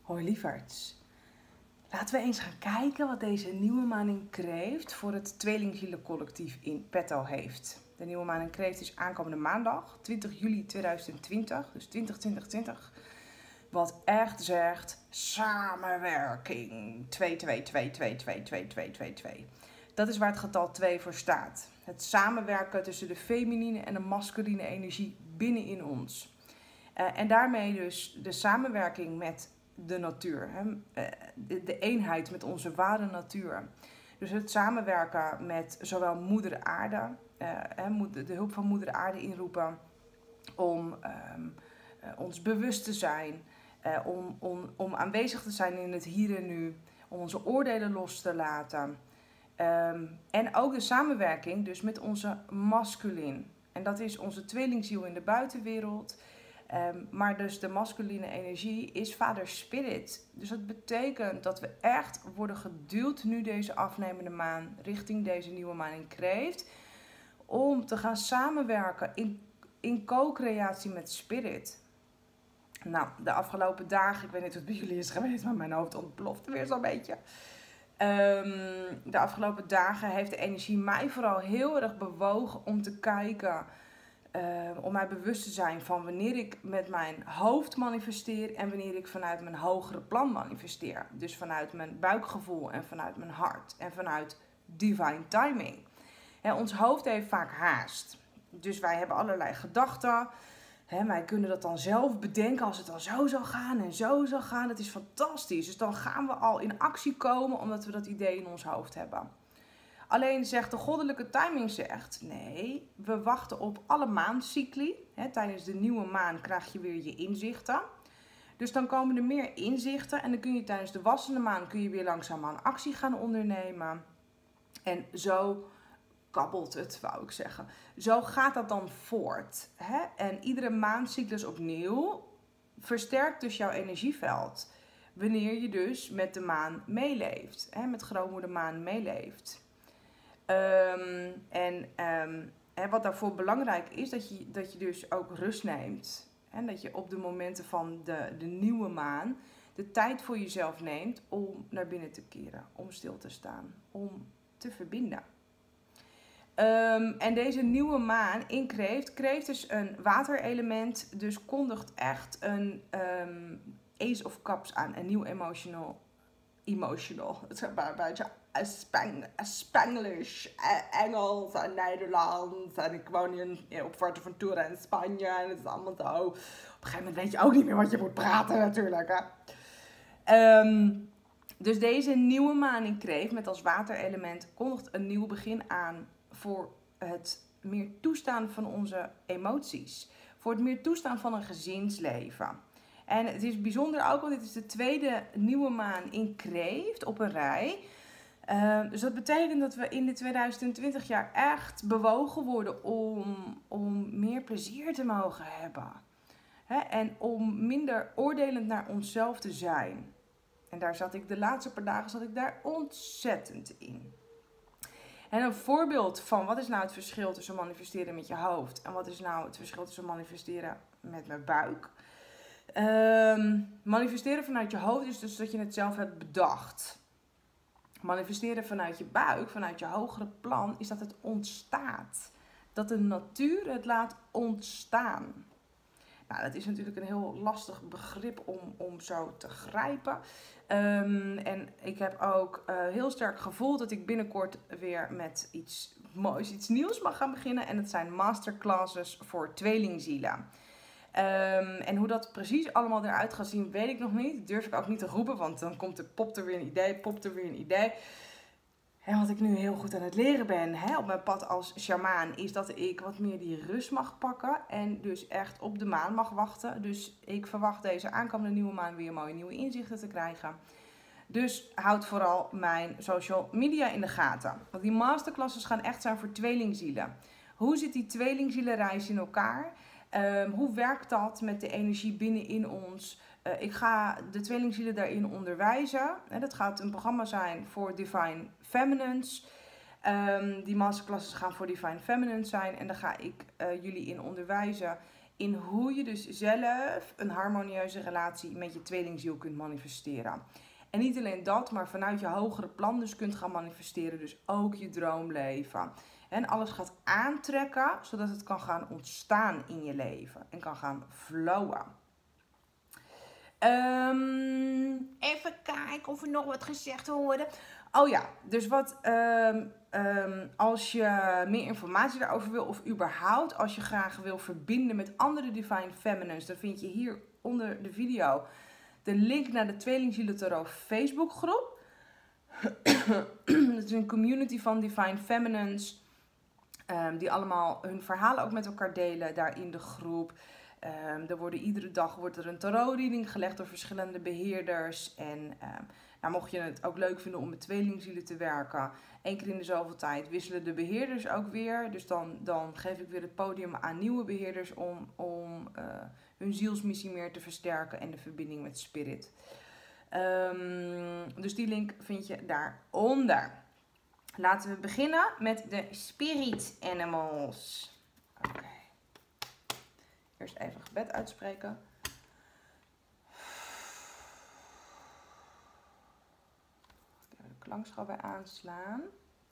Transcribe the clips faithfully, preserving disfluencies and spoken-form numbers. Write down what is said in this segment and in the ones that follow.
Hoi lieverds. Laten we eens gaan kijken wat deze nieuwe maan in Kreeft voor het tweelingzielencollectief in petto heeft. De nieuwe maan in Kreeft is aankomende maandag, twintig juli tweeduizend twintig, dus twintig twintig twintig. Wat echt zegt samenwerking. twee twee twee twee twee twee twee twee twee. Dat is waar het getal twee voor staat. Het samenwerken tussen de feminine en de masculine energie binnenin ons. Uh, en daarmee dus de samenwerking met de natuur. Hè? Uh, de, de eenheid met onze ware natuur. Dus het samenwerken met zowel moeder aarde, uh, hè, de hulp van moeder aarde inroepen om um, uh, ons bewust te zijn, uh, om, om, om aanwezig te zijn in het hier en nu, om onze oordelen los te laten. Um, en ook de samenwerking dus met onze masculin. En dat is onze tweelingziel in de buitenwereld. Um, maar dus de masculine energie is vader spirit. Dus dat betekent dat we echt worden geduwd nu deze afnemende maan richting deze nieuwe maan in Kreeft. Om te gaan samenwerken in, in co-creatie met spirit. Nou, de afgelopen dagen, ik weet niet wat bij jullie is geweest, maar mijn hoofd ontploft weer zo'n beetje. Um, de afgelopen dagen heeft de energie mij vooral heel erg bewogen om te kijken... Uh, om mij bewust te zijn van wanneer ik met mijn hoofd manifesteer en wanneer ik vanuit mijn hogere plan manifesteer. Dus vanuit mijn buikgevoel en vanuit mijn hart en vanuit divine timing. Hè, ons hoofd heeft vaak haast. Dus wij hebben allerlei gedachten. Hè, wij kunnen dat dan zelf bedenken als het dan zo zal gaan en zo zal gaan. Dat is fantastisch. Dus dan gaan we al in actie komen omdat we dat idee in ons hoofd hebben. Alleen zegt de goddelijke timing zegt, nee, we wachten op alle maancycli. He, tijdens de nieuwe maan krijg je weer je inzichten. Dus dan komen er meer inzichten en dan kun je tijdens de wassende maan kun je weer langzaamaan actie gaan ondernemen. En zo kabbelt het, wou ik zeggen. Zo gaat dat dan voort. He? En iedere maancyclus opnieuw versterkt dus jouw energieveld. Wanneer je dus met de maan meeleeft, he? Met grootmoeder maan meeleeft. Um, en um, hè, wat daarvoor belangrijk is, dat je, dat je dus ook rust neemt. En dat je op de momenten van de, de nieuwe maan de tijd voor jezelf neemt om naar binnen te keren. Om stil te staan. Om te verbinden. Um, en deze nieuwe maan in Kreeft. Kreeft is een waterelement. Dus kondigt echt een um, Ace of Cups aan. Een nieuw emotional. Emotional. Het is een beetje Spang, Spanglish, Engels en Nederlands. En ik woon hier op Fuerteventura in Spanje. En het is allemaal zo. Op een gegeven moment weet je ook niet meer wat je moet praten natuurlijk. Hè? Um, dus deze nieuwe maan in Kreeft met als waterelement kondigt een nieuw begin aan voor het meer toestaan van onze emoties. Voor het meer toestaan van een gezinsleven. En het is bijzonder ook, want dit is de tweede nieuwe maan in Kreeft op een rij. Uh, dus dat betekent dat we in de tweeduizend twintig jaar echt bewogen worden om, om meer plezier te mogen hebben. Hè? En om minder oordelend naar onszelf te zijn. En daar zat ik de laatste paar dagen zat ik daar ontzettend in. En een voorbeeld van wat is nou het verschil tussen manifesteren met je hoofd en wat is nou het verschil tussen manifesteren met mijn buik. Um, manifesteren vanuit je hoofd is dus dat je het zelf hebt bedacht. Manifesteren vanuit je buik, vanuit je hogere plan, is dat het ontstaat. Dat de natuur het laat ontstaan. Nou, dat is natuurlijk een heel lastig begrip om, om zo te grijpen. Um, en ik heb ook uh, heel sterk gevoeld dat ik binnenkort weer met iets moois, iets nieuws mag gaan beginnen. En dat zijn masterclasses voor tweelingzielen. Um, en hoe dat precies allemaal eruit gaat zien, weet ik nog niet. Dat durf ik ook niet te roepen, want dan komt er, popt er weer een idee, popt er weer een idee. En wat ik nu heel goed aan het leren ben, hè, op mijn pad als shamaan, is dat ik wat meer die rust mag pakken. En dus echt op de maan mag wachten. Dus ik verwacht deze aankomende nieuwe maan weer mooie nieuwe inzichten te krijgen. Dus houd vooral mijn social media in de gaten. Want die masterclasses gaan echt zijn voor tweelingzielen. Hoe zit die tweelingzielenreis in elkaar? Um, hoe werkt dat met de energie binnenin ons? Uh, ik ga de tweelingzielen daarin onderwijzen. He, dat gaat een programma zijn voor Divine Feminines. Um, die masterclasses gaan voor Divine Feminines zijn. En daar ga ik uh, jullie in onderwijzen in hoe je dus zelf een harmonieuze relatie met je tweelingziel kunt manifesteren. En niet alleen dat, maar vanuit je hogere plan dus kunt gaan manifesteren. Dus ook je droomleven. En alles gaat aantrekken, zodat het kan gaan ontstaan in je leven. En kan gaan flowen. Um, even kijken of er nog wat gezegd worden. Oh ja, dus wat um, um, als je meer informatie daarover wil, of überhaupt als je graag wil verbinden met andere Divine Feminines, dan vind je hier onder de video de link naar de Tweelingzielen Tarot Facebookgroep. Het is een community van Divine Feminines, um, die allemaal hun verhalen ook met elkaar delen daar in de groep. Um, er worden iedere dag wordt er een tarotreading gelegd door verschillende beheerders. En um, nou, mocht je het ook leuk vinden om met tweelingzielen te werken, één keer in de zoveel tijd wisselen de beheerders ook weer. Dus dan, dan geef ik weer het podium aan nieuwe beheerders om, om uh, hun zielsmissie meer te versterken en de verbinding met spirit. Um, dus die link vind je daaronder. Laten we beginnen met de spirit animals. Oké. Okay. Eerst even gebed uitspreken. Even de klankschal bij aanslaan.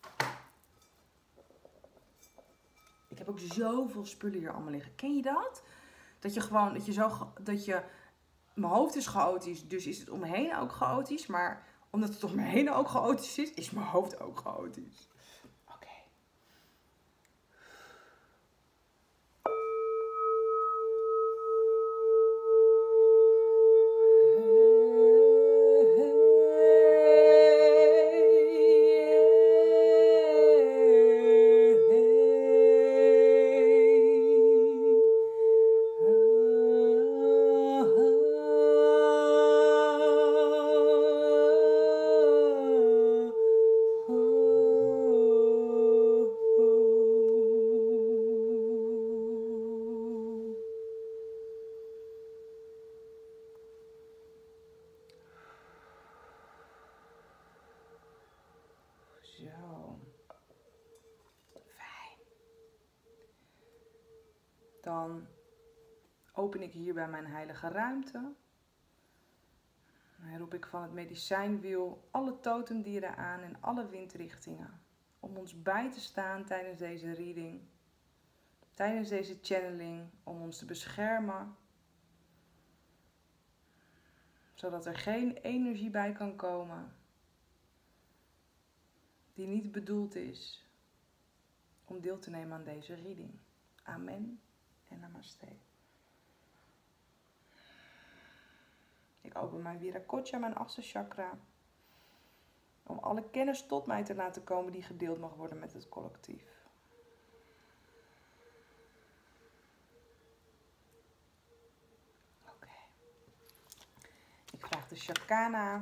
Ik heb ook zoveel spullen hier allemaal liggen. Ken je dat? Dat je gewoon, dat je zo, dat je, mijn hoofd is chaotisch, dus is het om me heen ook chaotisch. Maar omdat het om me heen ook chaotisch is, is mijn hoofd ook chaotisch. Dan open ik hier bij mijn heilige ruimte. Dan roep ik van het medicijnwiel alle totemdieren aan in alle windrichtingen. Om ons bij te staan tijdens deze reading. Tijdens deze channeling. Om ons te beschermen. Zodat er geen energie bij kan komen. Die niet bedoeld is om deel te nemen aan deze reading. Amen. En namaste. Ik open mijn Viracocha, mijn achtste chakra. Om alle kennis tot mij te laten komen die gedeeld mag worden met het collectief. Oké. Okay. Ik vraag de Shakana.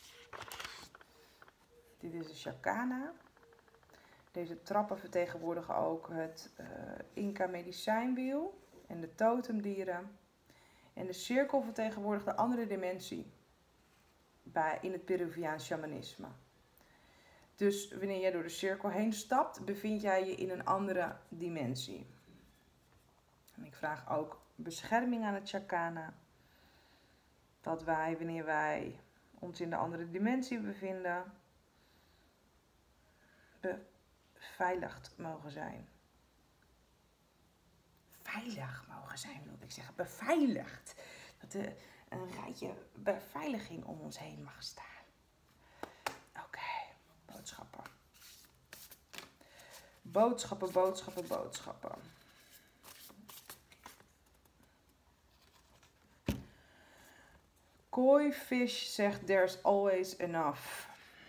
Dit is de Shakana. Deze trappen vertegenwoordigen ook het uh, Inca medicijnwiel en de totemdieren. En de cirkel vertegenwoordigt de andere dimensie bij, in het Peruviaans shamanisme. Dus wanneer jij door de cirkel heen stapt, bevind jij je in een andere dimensie. En ik vraag ook bescherming aan het Shakana. Dat wij, wanneer wij ons in de andere dimensie bevinden, beveiligd mogen zijn. Veilig mogen zijn, wilde ik zeggen. Beveiligd. Dat er een rijtje beveiliging om ons heen mag staan. Oké, okay. Boodschappen. Boodschappen, boodschappen, boodschappen. Koi Fish zegt there's always enough.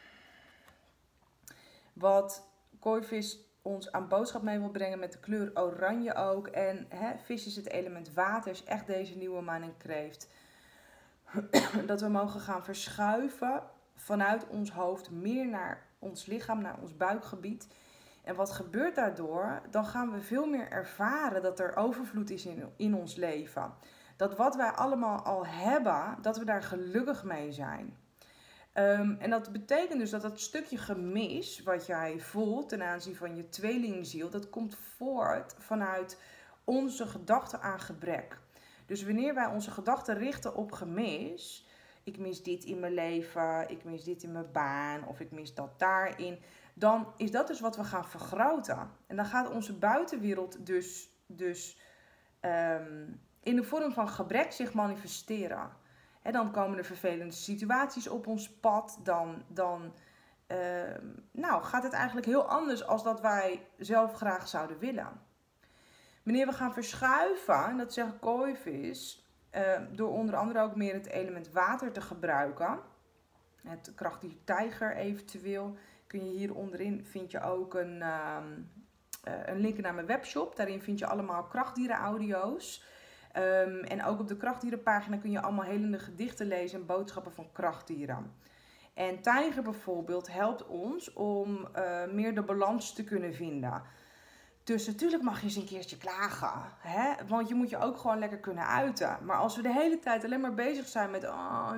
Wat Koi Fish ons aan boodschap mee wil brengen met de kleur oranje ook. En hè, vis is het element water, is echt deze nieuwe maan in Kreeft. Dat we mogen gaan verschuiven vanuit ons hoofd meer naar ons lichaam, naar ons buikgebied. En wat gebeurt daardoor? Dan gaan we veel meer ervaren dat er overvloed is in, in ons leven. Dat wat wij allemaal al hebben, dat we daar gelukkig mee zijn. Um, en dat betekent dus dat dat stukje gemis wat jij voelt ten aanzien van je tweelingziel, dat komt voort vanuit onze gedachten aan gebrek. Dus wanneer wij onze gedachten richten op gemis, ik mis dit in mijn leven, ik mis dit in mijn baan of ik mis dat daarin, dan is dat dus wat we gaan vergroten. En dan gaat onze buitenwereld dus, dus um, in de vorm van gebrek zich manifesteren. En dan komen er vervelende situaties op ons pad, dan, dan uh, nou, gaat het eigenlijk heel anders als dat wij zelf graag zouden willen. Wanneer we gaan verschuiven, en dat zegt Kooivis, uh, door onder andere ook meer het element water te gebruiken, het krachtige tijger eventueel, kun je hier onderin vind je ook een, uh, uh, een link naar mijn webshop. Daarin vind je allemaal krachtdieren audio's. Um, en ook op de krachtdierenpagina kun je allemaal helende gedichten lezen en boodschappen van krachtdieren. En tijger bijvoorbeeld helpt ons om uh, meer de balans te kunnen vinden. Dus natuurlijk mag je eens een keertje klagen. Hè? Want je moet je ook gewoon lekker kunnen uiten. Maar als we de hele tijd alleen maar bezig zijn met oh,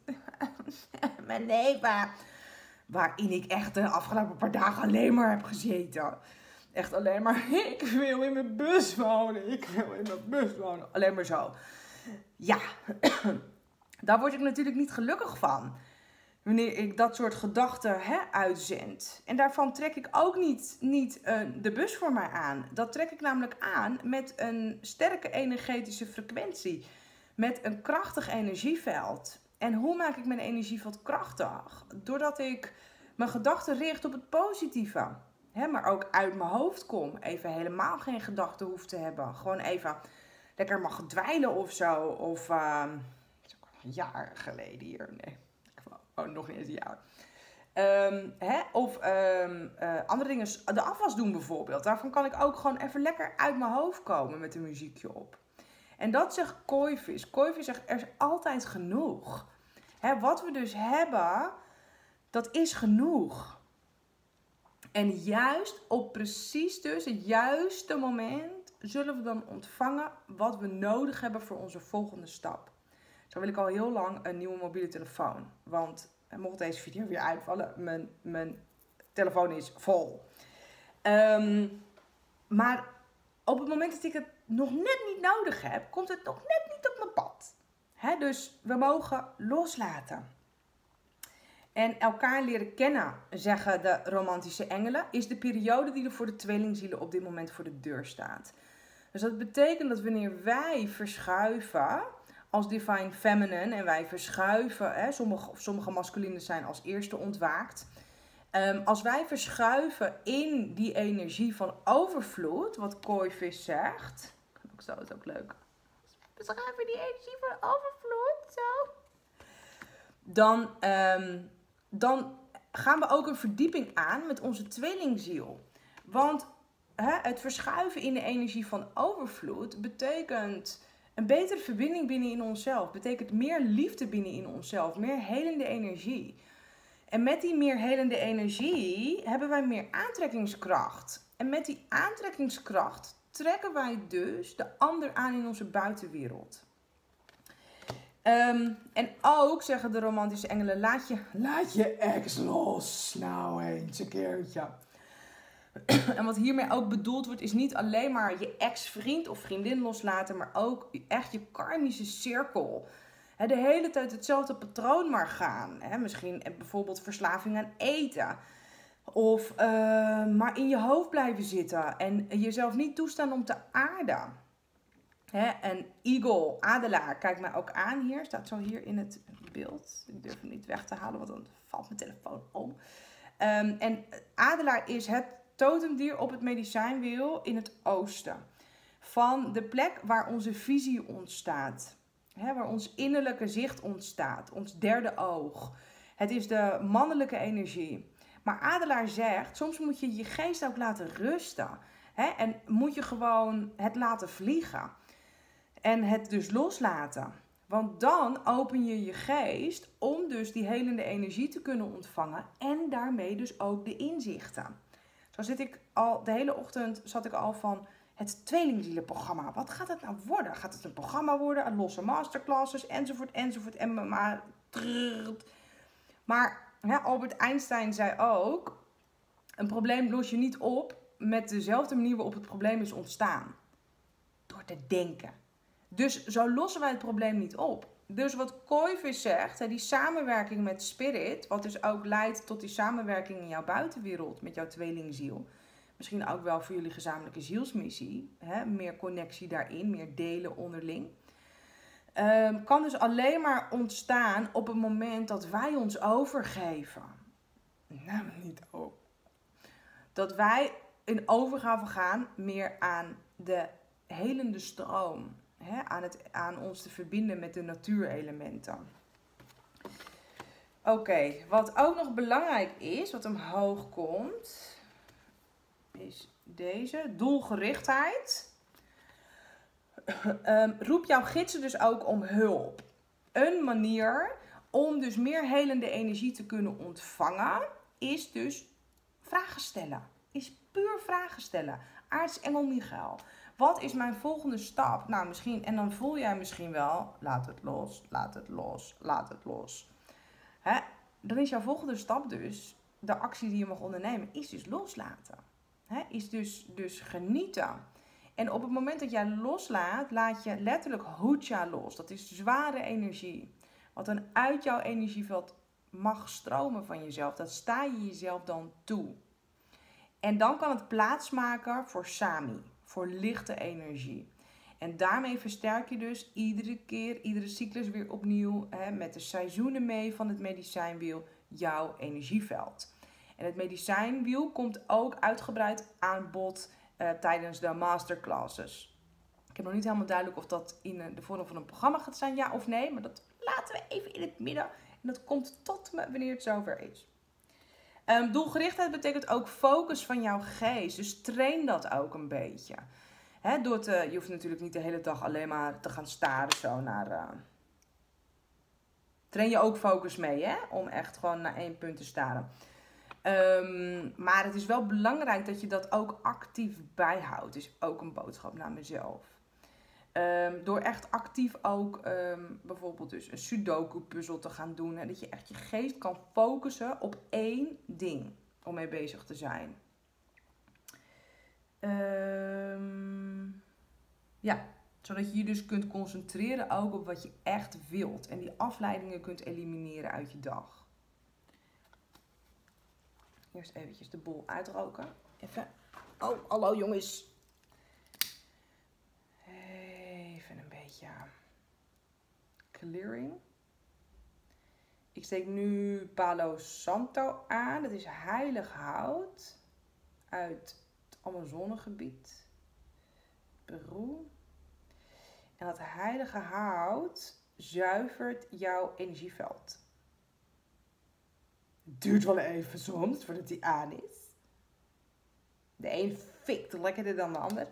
mijn leven. Waarin ik echt de afgelopen paar dagen alleen maar heb gezeten. Echt alleen maar, ik wil in mijn bus wonen. Ik wil in mijn bus wonen. Alleen maar zo. Ja, daar word ik natuurlijk niet gelukkig van. Wanneer ik dat soort gedachten hè, uitzend. En daarvan trek ik ook niet, niet uh, de bus voor mij aan. Dat trek ik namelijk aan met een sterke energetische frequentie. Met een krachtig energieveld. En hoe maak ik mijn energieveld krachtig? Doordat ik mijn gedachten richt op het positieve. Hè, maar ook uit mijn hoofd kom. Even helemaal geen gedachten hoef te hebben. Gewoon even lekker mag dweilen of zo. Of uh, dat is ook al een jaar geleden hier. Nee. Oh, nog niet eens een jaar. Um, hè? Of um, uh, andere dingen, de afwas doen bijvoorbeeld. Daarvan kan ik ook gewoon even lekker uit mijn hoofd komen met een muziekje op. En dat zegt Kooivis. Kooivis zegt, er is altijd genoeg. Hè, wat we dus hebben, dat is genoeg. En juist op precies dus het juiste moment zullen we dan ontvangen wat we nodig hebben voor onze volgende stap. Zo wil ik al heel lang een nieuwe mobiele telefoon. Want mocht deze video weer uitvallen, mijn, mijn telefoon is vol. Um, maar op het moment dat ik het nog net niet nodig heb, komt het nog net niet op mijn pad. He, dus we mogen loslaten. En elkaar leren kennen, zeggen de romantische engelen, is de periode die er voor de tweelingzielen op dit moment voor de deur staat. Dus dat betekent dat wanneer wij verschuiven als Divine Feminine en wij verschuiven, hè, sommige, sommige masculines zijn als eerste ontwaakt. Um, als wij verschuiven in die energie van overvloed, wat Kooivis zegt, ik zou het ook leuk. Verschuiven die energie van overvloed, zo. Dan, um, dan gaan we ook een verdieping aan met onze tweelingziel. Want hè, het verschuiven in de energie van overvloed betekent een betere verbinding binnen in onszelf. Betekent meer liefde binnen in onszelf. Meer helende energie. En met die meer helende energie hebben wij meer aantrekkingskracht. En met die aantrekkingskracht trekken wij dus de ander aan in onze buitenwereld. Um, en ook zeggen de romantische engelen, laat je, laat je ex los. Nou eens een keertje. En wat hiermee ook bedoeld wordt, is niet alleen maar je ex-vriend of vriendin loslaten, maar ook echt je karmische cirkel. He, de hele tijd hetzelfde patroon maar gaan. He, misschien bijvoorbeeld verslaving aan eten. Of uh, maar in je hoofd blijven zitten en jezelf niet toestaan om te aarden. He, en eagle, adelaar, kijk mij ook aan hier. Staat zo hier in het beeld. Ik durf hem niet weg te halen, want dan valt mijn telefoon om. Um, en adelaar is het totemdier op het medicijnwiel in het oosten. Van de plek waar onze visie ontstaat. Hè, waar ons innerlijke zicht ontstaat. Ons derde oog. Het is de mannelijke energie. Maar adelaar zegt, soms moet je je geest ook laten rusten. Hè, en moet je gewoon het laten vliegen. En het dus loslaten. Want dan open je je geest om dus die helende energie te kunnen ontvangen. En daarmee dus ook de inzichten. Zo zit ik al, de hele ochtend zat ik al van het tweelingzielenprogramma. Wat gaat het nou worden? Gaat het een programma worden? Een losse masterclasses? Enzovoort, enzovoort. En maar, maar ja, Albert Einstein zei ook, een probleem los je niet op met dezelfde manier waarop het probleem is ontstaan. over te denken. Dus zo lossen wij het probleem niet op. Dus wat Koivis zegt, die samenwerking met spirit, wat dus ook leidt tot die samenwerking in jouw buitenwereld met jouw tweelingziel. Misschien ook wel voor jullie gezamenlijke zielsmissie. Hè? Meer connectie daarin, meer delen onderling. Um, kan dus alleen maar ontstaan op het moment dat wij ons overgeven. Nou, niet ook. Dat wij in overgave gaan meer aan de helende stroom. Hè? Aan, het, aan ons te verbinden met de natuurelementen. Oké, okay, wat ook nog belangrijk is, wat omhoog komt, is deze. Doelgerichtheid. Um, roep jouw gidsen dus ook om hulp. Een manier om dus meer helende energie te kunnen ontvangen, is dus vragen stellen. Is puur vragen stellen. Aartsengel Michael, wat is mijn volgende stap? Nou, misschien, en dan voel jij misschien wel, laat het los, laat het los, laat het los. Hè? Dan is jouw volgende stap dus, de actie die je mag ondernemen, is dus loslaten. Hè? Is dus, dus genieten. En op het moment dat jij loslaat, laat je letterlijk hucha los. Dat is zware energie. Wat dan uit jouw energieveld mag stromen van jezelf. Dat sta je jezelf dan toe. En dan kan het plaatsmaken voor sami. Voor lichte energie. En daarmee versterk je dus iedere keer, iedere cyclus weer opnieuw, hè, met de seizoenen mee van het medicijnwiel, jouw energieveld. En het medicijnwiel komt ook uitgebreid aan bod uh, tijdens de masterclasses. Ik heb nog niet helemaal duidelijk of dat in de vorm van een programma gaat zijn, ja of nee. Maar dat laten we even in het midden. En dat komt tot me wanneer het zover is. Um, doelgerichtheid betekent ook focus van jouw geest. Dus train dat ook een beetje. He, door te, je hoeft natuurlijk niet de hele dag alleen maar te gaan staren zo naar... Uh... Train je ook focus mee, hè? Om echt gewoon naar één punt te staren. Um, maar het is wel belangrijk dat je dat ook actief bijhoudt. Is ook een boodschap naar mezelf. Um, door echt actief ook um, bijvoorbeeld dus een sudoku puzzel te gaan doen. En dat je echt je geest kan focussen op één ding om mee bezig te zijn. Um, ja, zodat je je dus kunt concentreren ook op wat je echt wilt. En die afleidingen kunt elimineren uit je dag. Eerst eventjes de bol uitroken. Even. Oh, hallo jongens. Even een beetje clearing. Ik steek nu Palo Santo aan. Dat is heilig hout uit het Amazonegebied. Peru. En dat heilige hout zuivert jouw energieveld. Het duurt wel even soms voordat die aan is. De een fikt lekkerder dan de ander.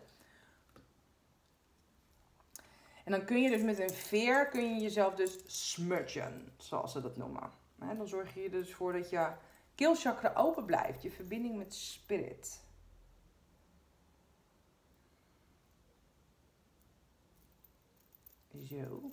En dan kun je dus met een veer kun je jezelf dus smudgen, zoals ze dat noemen. En dan zorg je er dus voor dat je keelchakra open blijft. Je verbinding met spirit. Zo.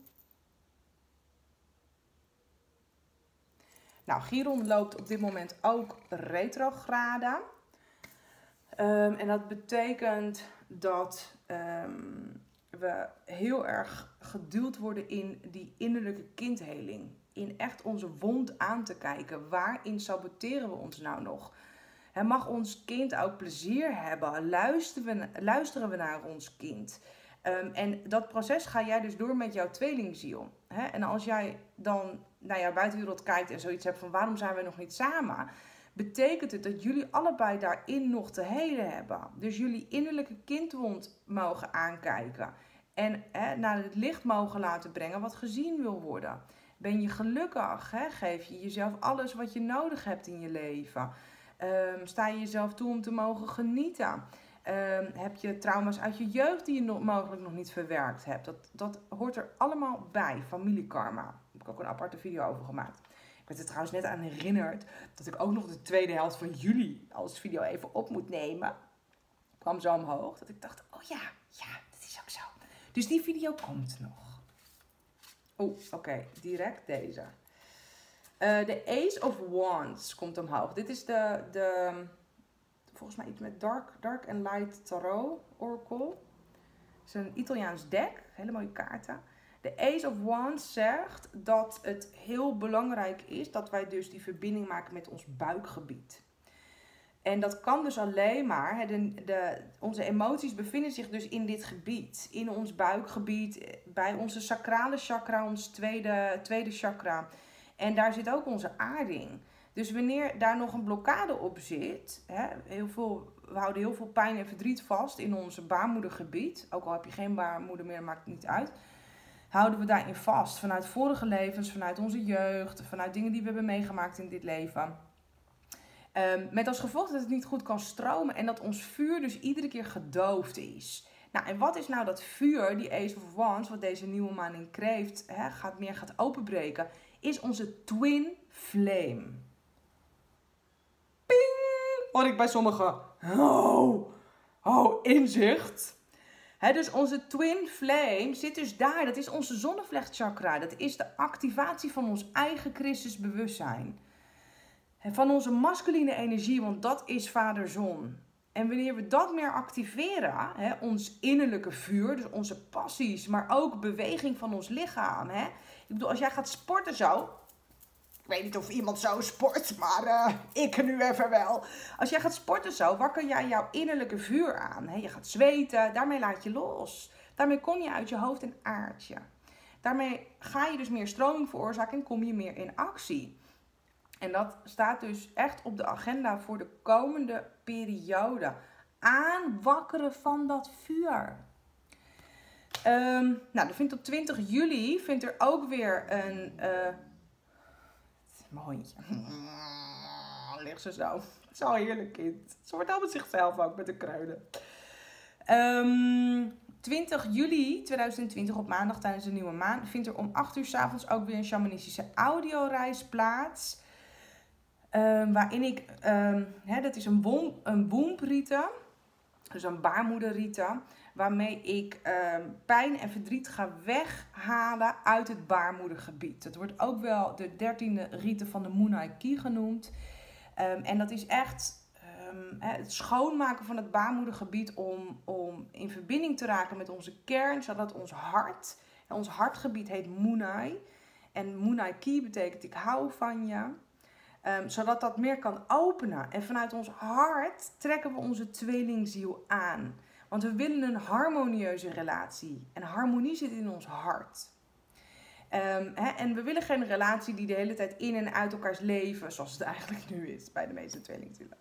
Nou, Chiron loopt op dit moment ook retrograde. Um, en dat betekent dat um, we heel erg geduwd worden in die innerlijke kindheling. In echt onze wond aan te kijken. Waarin saboteren we ons nou nog? En mag ons kind ook plezier hebben? Luisteren we, luisteren we naar ons kind? Um, en dat proces ga jij dus door met jouw tweelingziel. Hè? En als jij dan naar jouw buitenwereld kijkt en zoiets hebt van waarom zijn we nog niet samen, betekent het dat jullie allebei daarin nog te helen hebben. Dus jullie innerlijke kindwond mogen aankijken. En hè, naar het licht mogen laten brengen wat gezien wil worden. Ben je gelukkig? Hè? Geef je jezelf alles wat je nodig hebt in je leven? Um, sta je jezelf toe om te mogen genieten? Um, heb je trauma's uit je jeugd die je nog, mogelijk nog niet verwerkt hebt? Dat, dat hoort er allemaal bij. Familiekarma. Daar heb ik ook een aparte video over gemaakt. Ik werd er trouwens net aan herinnerd dat ik ook nog de tweede helft van juli als video even op moet nemen. Ik kwam zo omhoog dat ik dacht, oh ja, ja, dat is ook zo. Dus die video komt nog. Oh, oké, okay, direct deze. Uh, de Ace of Wands komt omhoog. Dit is de, de volgens mij iets met Dark, dark and Light Tarot Oracle. is een Italiaans deck, hele mooie kaarten. De Ace of Wands zegt dat het heel belangrijk is dat wij dus die verbinding maken met ons buikgebied. En dat kan dus alleen maar, de, de, onze emoties bevinden zich dus in dit gebied. In ons buikgebied, bij onze sacrale chakra, ons tweede, tweede chakra. En daar zit ook onze aarding. Dus wanneer daar nog een blokkade op zit, hè, heel veel, we houden heel veel pijn en verdriet vast in ons baarmoedergebied. Ook al heb je geen baarmoeder meer, maakt het niet uit. Houden we daarin vast, vanuit vorige levens, vanuit onze jeugd, vanuit dingen die we hebben meegemaakt in dit leven. Um, met als gevolg dat het niet goed kan stromen en dat ons vuur dus iedere keer gedoofd is. Nou, en wat is nou dat vuur, die Ace of Wands, wat deze nieuwe maan in Kreeft hè, gaat, meer gaat openbreken, is onze twin flame. Ping! Hoor ik bij sommigen. Oh, oh inzicht. He, dus onze twin flame zit dus daar. Dat is onze zonnevlechtchakra. Dat is de activatie van ons eigen Christusbewustzijn. Van onze masculine energie, want dat is vader zon. En wanneer we dat meer activeren, he, ons innerlijke vuur, dus onze passies, maar ook beweging van ons lichaam. He. Ik bedoel, als jij gaat sporten zo, ik weet niet of iemand zo sport, maar uh, ik nu even wel. Als jij gaat sporten zo, wakker jij jouw innerlijke vuur aan. He. Je gaat zweten, daarmee laat je los. Daarmee kom je uit je hoofd en aardje. Daarmee ga je dus meer stroming veroorzaken en kom je meer in actie. En dat staat dus echt op de agenda voor de komende periode. Aanwakkeren van dat vuur. Um, nou, er vindt op twintig juli vindt er ook weer een... Uh, mijn hondje. Ligt ze zo. Het is al een heerlijk kind. Ze wordt al met zichzelf ook met de kruiden. Um, twintig juli tweeduizend twintig op maandag tijdens de nieuwe maan vindt er om acht uur 's avonds ook weer een shamanistische audioreis plaats. Um, waarin ik, um, hè, dat is een, wom, een wombrieten, dus een baarmoederrieten, waarmee ik um, pijn en verdriet ga weghalen uit het baarmoedergebied. Dat wordt ook wel de dertiende rieten van de Munay Ki genoemd. Um, en dat is echt um, het schoonmaken van het baarmoedergebied om, om in verbinding te raken met onze kern, zodat ons hart, en ons hartgebied heet Munay. En Munay Ki betekent ik hou van je. Um, zodat dat meer kan openen. En vanuit ons hart trekken we onze tweelingziel aan. Want we willen een harmonieuze relatie. En harmonie zit in ons hart. Um, he, en we willen geen relatie die de hele tijd in en uit elkaars leven, zoals het eigenlijk nu is bij de meeste tweelingzielen.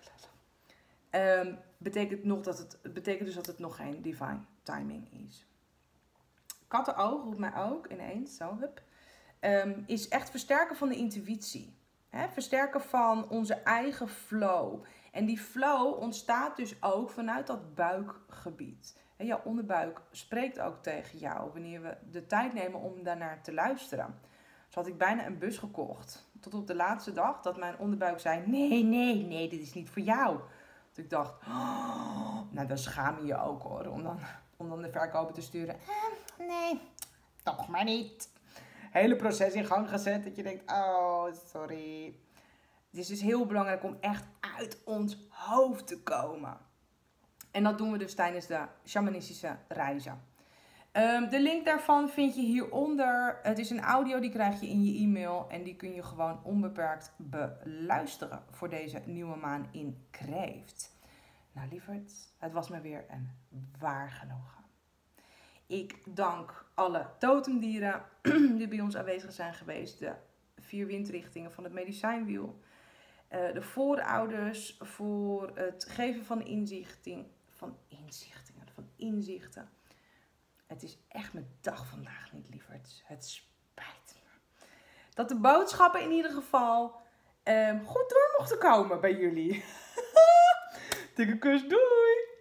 Um, betekent, nog dat het, het betekent dus dat het nog geen divine timing is. Kattenoog roept mij ook ineens, zo hup. Um, is echt versterken van de intuïtie. He, versterken van onze eigen flow. En die flow ontstaat dus ook vanuit dat buikgebied. He, jouw onderbuik spreekt ook tegen jou wanneer we de tijd nemen om daarnaar te luisteren. Dus had ik bijna een bus gekocht. Tot op de laatste dag dat mijn onderbuik zei, nee, nee, nee, dit is niet voor jou. Dus ik dacht, oh, nou dan schaam je je ook hoor, om dan, om dan de verkoper te sturen. Eh, nee, toch maar niet. Hele proces in gang gezet. Dat je denkt, oh, sorry. Het is dus heel belangrijk om echt uit ons hoofd te komen. En dat doen we dus tijdens de shamanistische reizen. Um, de link daarvan vind je hieronder. Het is een audio, die krijg je in je e-mail. En die kun je gewoon onbeperkt beluisteren voor deze nieuwe maan in Kreeft. Nou lieverd, het was me weer een waar genoegen. Ik dank alle totemdieren die bij ons aanwezig zijn geweest. De vier windrichtingen van het medicijnwiel. Uh, de voorouders voor het geven van inzichting, van inzichtingen, van inzichten. Het is echt mijn dag vandaag niet, lieverd. Het spijt me. Dat de boodschappen in ieder geval um, goed door mochten komen bij jullie. Dikke kus, doei!